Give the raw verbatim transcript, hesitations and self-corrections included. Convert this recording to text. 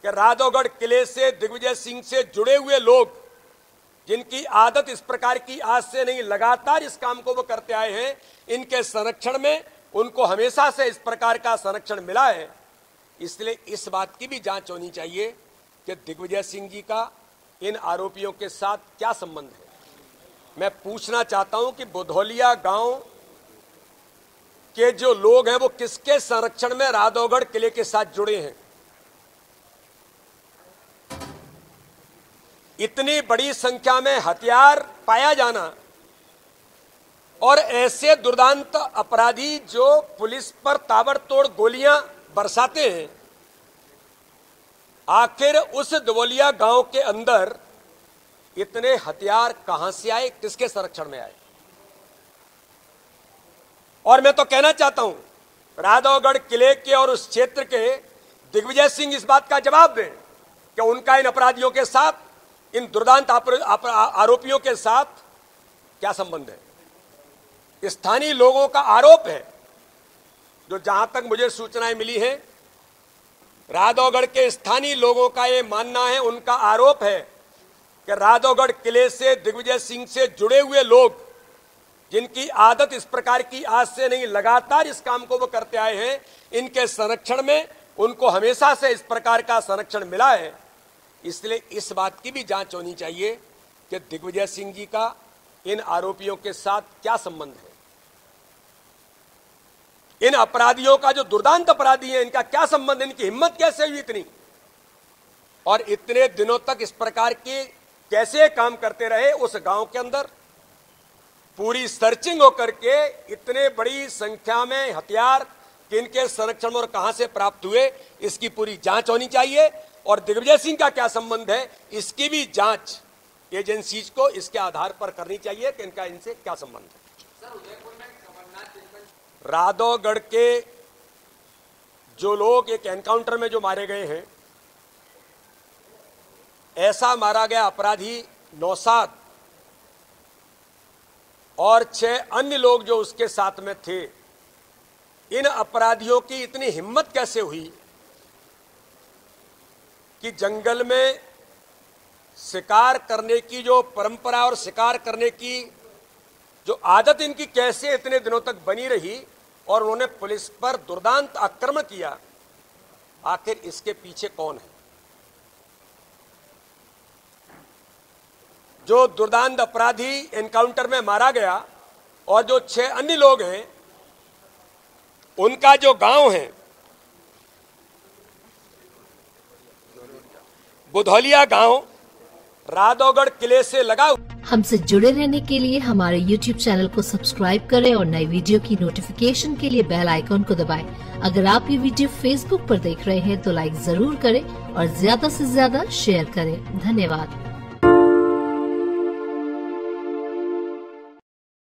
कि राधौगढ़ किले से दिग्विजय सिंह से जुड़े हुए लोग, जिनकी आदत इस प्रकार की आज से नहीं, लगातार इस काम को वो करते आए हैं, इनके संरक्षण में उनको हमेशा से इस प्रकार का संरक्षण मिला है। इसलिए इस बात की भी जांच होनी चाहिए कि दिग्विजय सिंह जी का इन आरोपियों के साथ क्या संबंध है। मैं पूछना चाहता हूं कि बुधौलिया गांव के जो लोग हैं वो किसके संरक्षण में राधौगढ़ किले के साथ जुड़े हैं। इतनी बड़ी संख्या में हथियार पाया जाना और ऐसे दुर्दांत अपराधी जो पुलिस पर ताबड़तोड़ गोलियां बरसाते हैं, आखिर उस दुधौलिया गांव के अंदर इतने हथियार कहां से आए, किसके संरक्षण में आए। और मैं तो कहना चाहता हूं राधौगढ़ किले के और उस क्षेत्र के दिग्विजय सिंह इस बात का जवाब दें कि उनका इन अपराधियों के साथ, इन दुर्दांत आरोपियों के साथ क्या संबंध है। स्थानीय लोगों का आरोप है, जो जहां तक मुझे सूचनाएं मिली हैं, राधौगढ़ के स्थानीय लोगों का यह मानना है, उनका आरोप है कि राधौगढ़ किले से दिग्विजय सिंह से जुड़े हुए लोग, जिनकी आदत इस प्रकार की आज से नहीं, लगातार इस काम को वो करते आए हैं, इनके संरक्षण में उनको हमेशा से इस प्रकार का संरक्षण मिला है। इसलिए इस बात की भी जांच होनी चाहिए कि दिग्विजय सिंह जी का इन आरोपियों के साथ क्या संबंध है। इन अपराधियों का, जो दुर्दांत अपराधी हैं, इनका क्या संबंध, इनकी हिम्मत कैसे हुई इतनी, और इतने दिनों तक इस प्रकार के कैसे काम करते रहे उस गांव के अंदर। पूरी सर्चिंग होकर के इतने बड़ी संख्या में हथियार किनके संरक्षण में और कहां से प्राप्त हुए, इसकी पूरी जांच होनी चाहिए। और दिग्विजय सिंह का क्या संबंध है, इसकी भी जांच एजेंसीज को इसके आधार पर करनी चाहिए कि इनका इनसे क्या संबंध है। राधौगढ़ के जो लोग एक एनकाउंटर में जो मारे गए हैं, ऐसा मारा गया अपराधी नौशाद और छह अन्य लोग जो उसके साथ में थे, इन अपराधियों की इतनी हिम्मत कैसे हुई कि जंगल में शिकार करने की जो परंपरा और शिकार करने की जो आदत इनकी कैसे इतने दिनों तक बनी रही और उन्होंने पुलिस पर दुर्दांत आक्रमण किया। आखिर इसके पीछे कौन है। जो दुर्दांत अपराधी एनकाउंटर में मारा गया और जो छह अन्य लोग हैं, उनका जो गांव है बुधौलिया गांव, राधौगढ़ किले से लगा। हमसे जुड़े रहने के लिए हमारे यूट्यूब चैनल को सब्सक्राइब करें और नई वीडियो की नोटिफिकेशन के लिए बेल आइकॉन को दबाएं। अगर आप ये वीडियो फेसबुक पर देख रहे हैं तो लाइक जरूर करें और ज्यादा से ज्यादा शेयर करें। धन्यवाद।